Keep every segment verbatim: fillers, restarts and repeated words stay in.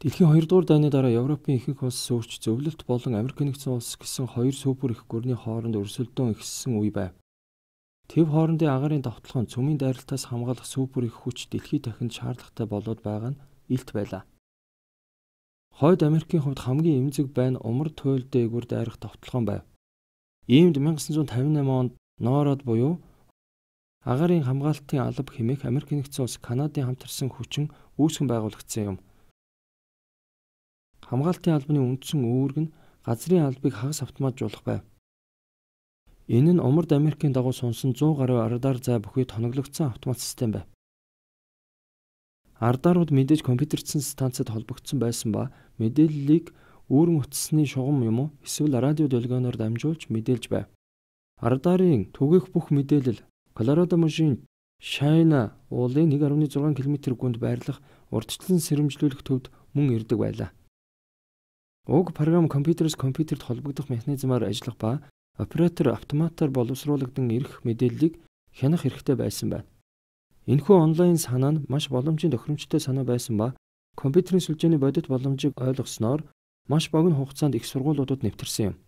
Дэлхийн хоёрдугаар дайны дараа Европын ихэнх улс өөрч зөвлөлт болон Америк нэгдсэн улс гэсэн хоёр супер их гүрний хооронд өрсөлдөөн ихссэн үе байв. Тэв хоорондын агаарын давталгаан цөмийн дайралтаас хамгаалах супер их хүч дэлхийд дахинд шаардлагатай болоод байгаа нь илт байлаа. Хойд Америкийн хувьд хамгийн эмзэг байна умар туйл дээгүүр дайрах давталгаан байв. Иймд мянга девятьсот пятьдесят восемь онд ноород буюу агаарын хамгаалтын алба хэмээх Америк нэгдсэн улс Канадын хамтарсан хүчин үүсгэн байгуулагдсан юм. Хамгаалтын албаны үндсэн үүрэг нь газрын албыг хагас автоматжуулах байв. Энэ нь умард Америкийн дагуу сунсан зуун гаруй радар зай бүхий тоноглогдсон автомат систем байв. Радарууд мэдээж компьютерчсэн станцад холбогдсон байсан ба мэдээллийг үүрэн утасны шугам юм уу эсвэл радио долгионоор дамжуулж мэдээлж байв. Радарын түгээх бүх мэдээлэл Колорадо мужийн Шайна уулын нэг гаруй зургаан километр гүнд байрлах урдчлан сэрэмжлүүлэх төвд мөн ирдэг байлаа. Уг програм компьютерээс компьютерт холбогдох механизмаар ажиллах ба оператор автоматар боловсруулагдсан ирэх мэдээллийг хянах хэрэгтэй байсан байна. Энэхүү онлайн санаа нь маш боломжийн тохиромжтой санаа байсан ба компьютерийн сүлжээний бодит боломжийг ойлгосноор маш богино хугацаанд их сургуулиудад нэвтэрсэн юм.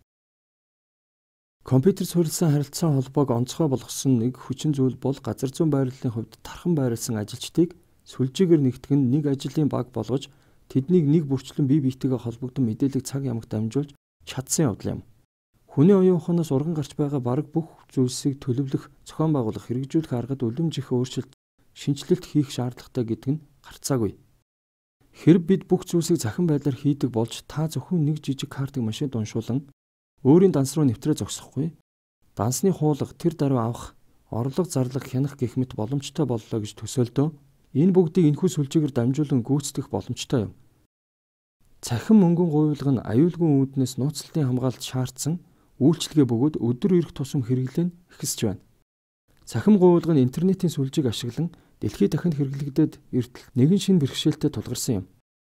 Компьютер суурилсан харилцаа холбоог онцгой болгосон нэг хүчин зүйл бол газар зүйн байрлалын хувьд тархан байрласан ажилчдыг сүлжээгээр нэгтгэн нэг ажлын баг болгож тэднийг нэг бүрчлэн бие биетэйгээ холбогдсон мэдээлэл цаг ямагт дамжуулж чадсан явдал юм. Хүний оюун ухаанаас урган гарч байгаа бараг бүх зүйлсийг төлөвлөх, зохион байгуулах, хэрэгжүүлэх аргад үлэмж их өөрчлөлт, шинжилэлт хийх шаардлагатай гэдэг нь гарцаагүй. Хэрв бид бүх зүйлсийг захин байдлаар хийдэг болж та зөвхөн нэг жижиг картыг машинд уншуулан өөрийн данс руу нэвтрээ зогсохгүй, дансны хуулга тэр даруй авах, орлого зарлах хянах гэх мэт боломжтой боллоо гэж төсөөлдөө энэ бүгдийг энэхүү сүлжээгээр дамжуулан гүйцэтгэх боломжтой юм. Цахим мөнгөн гуйвалга нь аюулгүй үүднээс нууцлалтын хамгаалалт шаардсан үйлчлэгээ бөгөөд өдөр ирэх тусам хэрэглэн ихсэж байна. Цахим гуйвалга нь интернетийн сүлжээг ашиглан дэлхийд дахинд хэрэглэгдээд эртэл нэгэн шинэ бэрхшээлтэй тулгарсан юм.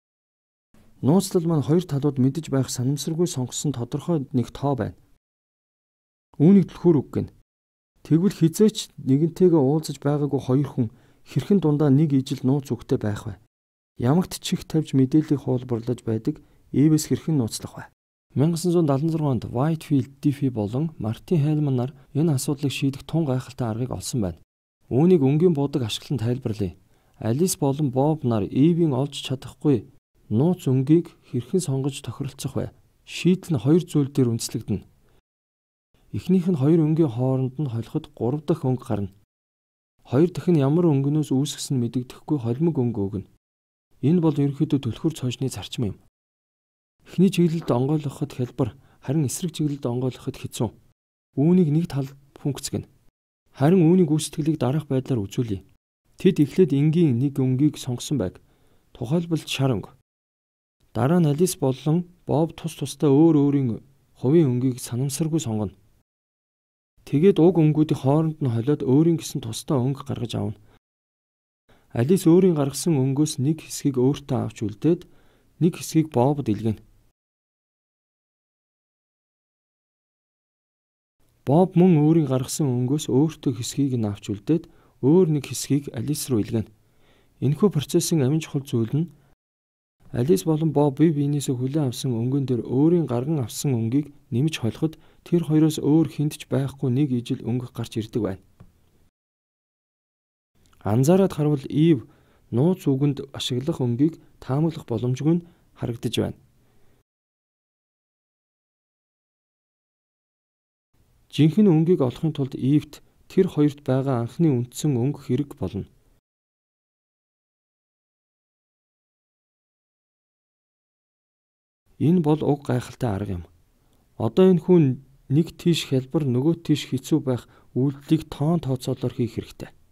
Нууцлал маань хоёр талууд мэдэж байх санамсаргүй сонгосон тодорхой нэг тоо байна. Үүнийг түлхүүр үг гэнэ. Тэгвэл хизээч нэгэнтэйгээ уулзаж байгаагүй хоёр хүн хэрхэн дундаа нэг ижил нууц үгтэй байх вэ? Ямагт чих тавьж мэдээллийг хуулбарлаж байдаг Эвэс хэрхэн нууцлах вэ? мянга девятьсот семьдесят шесть онд Whitefield, Diffie болон Мартин Хайлман нар энэ асуудлыг шийдэх тун гайхалтай аргыг олсон байна. Үүнийг өнгийн буудаг ашиглан тайлбарлая. Алис болон Боб нар Эвийн олж чадахгүй нууц өнгийг хэрхэн сонгож тохиролцох вэ? Шийдэл нь хоёр зүйл дээр үндэслэгдэнэ. Эхнийх нь хоёр өнгийн хооронд нь холиход гурав дахь өнгө гарна. Хоёр дахь нь ямар өнгөнөөс үүсгэсэн мэдэгдэхгүй холимог өнгө өгнө. Энэ бол ерөнхийдөө түлхүүр цоожны зарчим юм. Эхний чиглэлд онгойлгоход хялбар, харин эсрэг чиглэлд онгойлгоход хэцүү. Үүнийг нэг тал функцгэнэ. Харин үүний гүйцэтгэлийг дараах байдлаар үзүүлье. Тэд эхлээд энгийн нэг өнгийг сонгосон байг. Тухайлбал шар өнгө. Дараа нь Алис болон Боб тус тусдаа өөр өөрийн хувийн өнгийг санамсаргүй сонгоно. Тэгээд уг өнгүүдийн хооронд нь холиод өөрийн гэсэн тусдаа өнгө гаргаж авна. Алис өөрийн гаргасан өнгөөс нэг хэсгийг өөртөө авч үлдээд нэг хэсгийг Бобд илгэнэ. Боб мөн өөрийн гаргасан өнгөөс өөртөө хэсгийг нь авч үлдээд өөр нэг хэсгийг Алис руу илгэнэ. Энэхүү процессын амин чухал зүйл нь Алис болон Боб бие биенээсээ хүлээн авсан өнгөн дээр өөрийн гарган авсан өнгийг нэмж холиход тэр хоёроос өөр хинтж байхгүй нэг ижил өнгө гарч ирдэг байна. Анзаараад харвал Ив нууц үгэнд ашиглах өнгийг таамаглах боломжгүй нь харагдаж байна. Жинхэнэ өнгийг олохын тулд Ивт тэр хоёрт байгаа анхны үндсэн өнгө хэрэг болно. Энэ бол уг гайхалтай арга юм. Одоо энэ хүн нэг тийш хялбар нөгөө тийш хэцүү байх үйлдэлийг тоон тооцоолоор хийх хэрэгтэй.